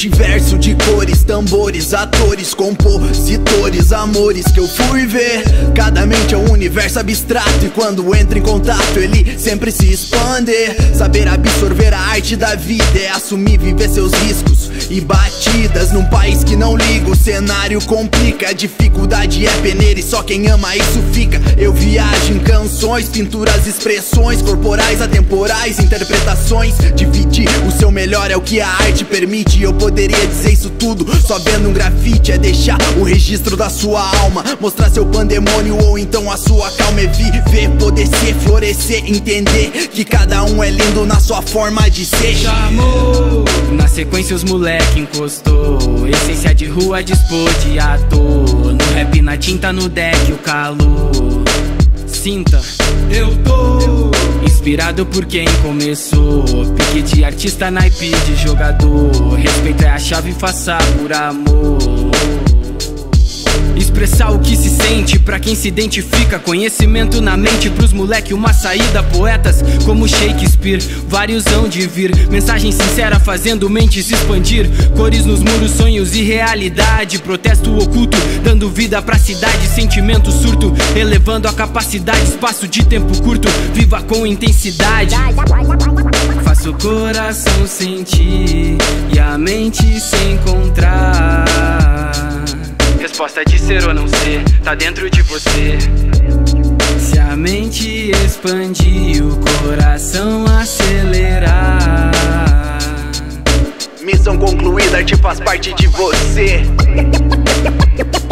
multiverso de cores, tambores, atores, compositores, amores que eu fui ver. Cada mente é um universo abstrato e quando entra em contato ele sempre se expande. Saber absorver a arte da vida é assumir, viver seus riscos e batidas. Num país que não liga, o cenário complica. A dificuldade é peneira e só quem ama isso fica. Eu viajo em canções, pinturas, expressões corporais, atemporais, interpretações. Dividir o seu melhor é o que a arte permite. Eu poderia dizer isso tudo só vendo um grafite. É deixar o registro da sua alma, mostrar seu pandemônio ou então a sua calma. É viver, poder ser, florescer, entender que cada um é lindo na sua forma de ser. Chamou, na sequência os moleque encostou. Essência de rua dispor de ator. No rap, na tinta, no deck, o calor. Sinta, eu tô inspirado por quem começou. Pique de artista, naipe de jogador. Respeito é a chave, faça por amor. Expressar o que se sente pra quem se identifica. Conhecimento na mente pros moleque, uma saída. Poetas como Shakespeare, vários hão de vir. Mensagem sincera fazendo mentes expandir. Cores nos muros, sonhos e realidade. Protesto oculto, dando vida pra cidade. Sentimento surto, elevando a capacidade. Espaço de tempo curto, viva com intensidade. Faça o coração sentir e a mente se encontrar. Resposta de ser ou não ser, tá dentro de você. Se a mente expandir, o coração acelerar. Missão concluída, arte faz parte de você.